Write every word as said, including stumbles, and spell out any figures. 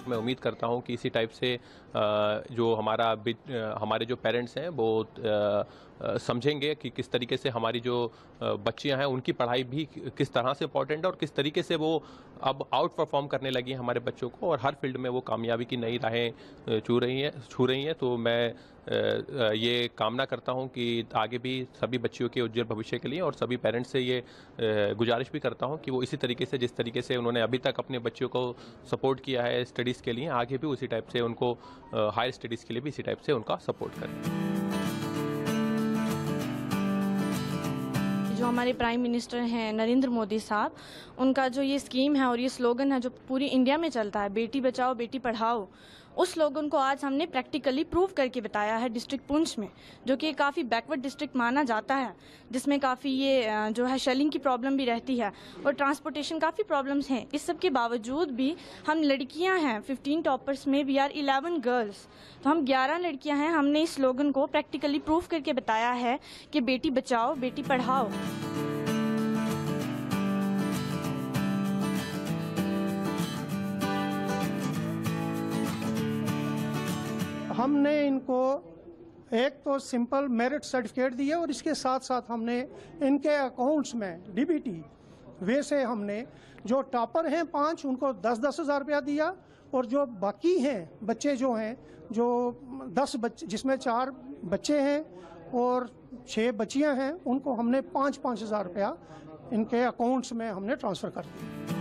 मैं उम्मीद करता हूँ कि इसी टाइप से जो हमारा हमारे जो पेरेंट्स हैं वो समझेंगे कि किस तरीके से हमारी जो बच्चियां हैं उनकी पढ़ाई भी किस तरह से इम्पोर्टेंट है और किस तरीके से वो अब आउट परफॉर्म करने लगी हैं हमारे बच्चों को और हर फील्ड में वो कामयाबी की नई राहें छू रही हैं छू रही हैं तो मैं ये कामना करता हूं कि आगे भी सभी बच्चियों के उज्जवल भविष्य के लिए और सभी पेरेंट्स से ये गुजारिश भी करता हूं कि वो इसी तरीके से जिस तरीके से उन्होंने अभी तक अपने बच्चों को सपोर्ट किया है स्टडीज़ के लिए आगे भी उसी टाइप से उनको हायर स्टडीज़ के लिए भी इसी टाइप से उनका सपोर्ट करें। जो हमारे प्राइम मिनिस्टर हैं नरेंद्र मोदी साहब, उनका जो ये स्कीम है और ये स्लोगन है जो पूरी इंडिया में चलता है, बेटी बचाओ बेटी पढ़ाओ, उस स्लोगन को आज हमने प्रैक्टिकली प्रूव करके बताया है डिस्ट्रिक्ट पुंछ में, जो कि काफ़ी बैकवर्ड डिस्ट्रिक्ट माना जाता है, जिसमें काफ़ी ये जो है शेलिंग की प्रॉब्लम भी रहती है और ट्रांसपोर्टेशन काफ़ी प्रॉब्लम्स हैं। इस सब के बावजूद भी हम लड़कियां हैं, फिफ्टीन टॉपर्स में वी आर इलेवन गर्ल्स, तो हम ग्यारह लड़कियां हैं। हमने इस स्लोगन को प्रैक्टिकली प्रूव करके बताया है कि बेटी बचाओ बेटी पढ़ाओ। हमने इनको एक तो सिंपल मेरिट सर्टिफिकेट दिया और इसके साथ साथ हमने इनके अकाउंट्स में डीबीटी वैसे हमने जो टॉपर हैं पांच उनको दस दस हज़ार रुपया दिया और जो बाकी हैं बच्चे जो हैं जो दस बच्चे जिसमें चार बच्चे हैं और छः बच्चियां हैं उनको हमने पाँच पाँच हज़ार रुपया इनके अकाउंट्स में हमने ट्रांसफ़र कर दिया।